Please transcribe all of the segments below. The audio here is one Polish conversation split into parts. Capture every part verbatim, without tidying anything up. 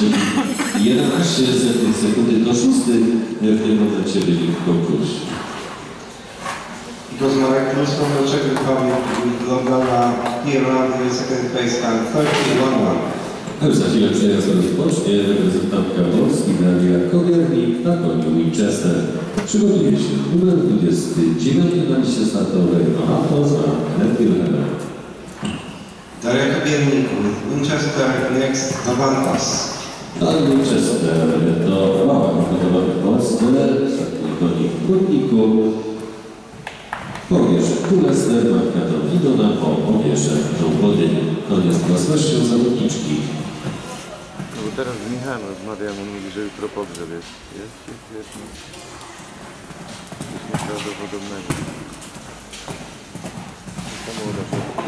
czyli jedenaście setnych sekundy do szóstych w tym momencie wynik w konkursie. It was miraculous from the Czech Republic with Logana Kira in the second place time thirty-one one. Już za chwilę przejazd rozpocznie reprezentantka Polski Nadia Kowiernik na koniu Winchester. Przygotuje się numer dwudziesty dziewiąty na liście startowej Atos Henry. Daria Kowiernik with Winchester next Avantas. Dan Winchester to mała gotowa w Polsce, ostatni konik w kurniku. Powierz Kulester, Marka Widona po powierzę tą Wodynię. Koniec własnością zawodniczki. No bo teraz z Michałem rozmawiam, on mówi, że jutro pogrzeb jest. Jest, jest, jest. Coś nieprawdopodobnego. To młoda rzecz.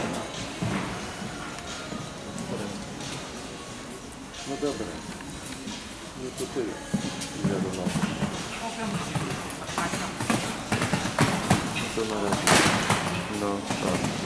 No dobra. No to tyle. Nie wiadomo. To na razie. No, tak.